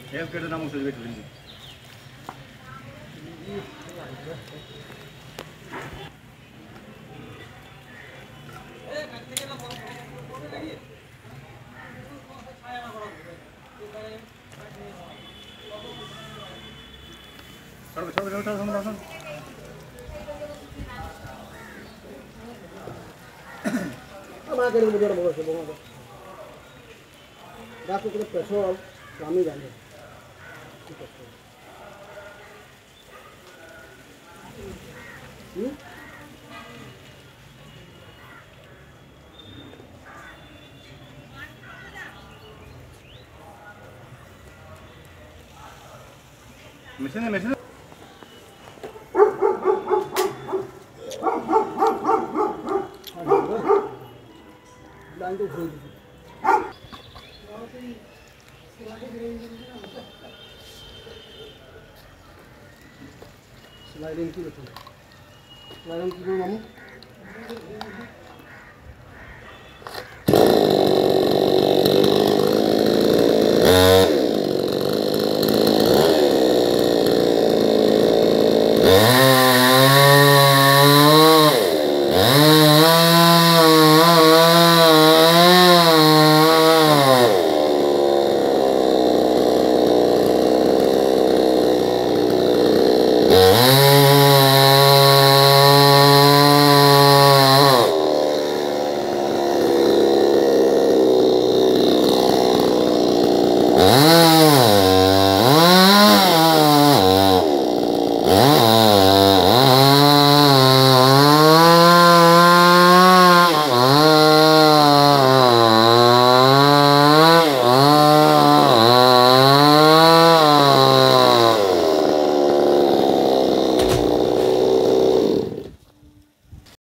Help के नाम से वेट लेंगे चलो Ama kali mudah bawa sebelum itu. Dah aku kena petrol, kami jalan. Mesin Line tu full. Sliding की बेचो. Sliding की में मामू. Ah!